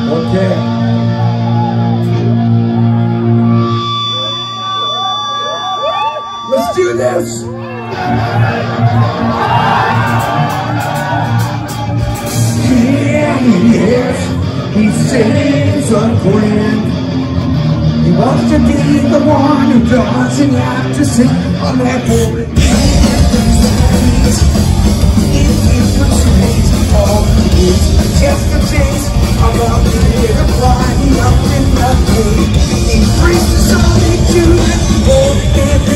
Okay. Let's do this. Yes, he sings unplanned. He wants to be the one who doesn't have to sing on that board. All is just a taste of a little flying up in the day. He brings the solitude, oh,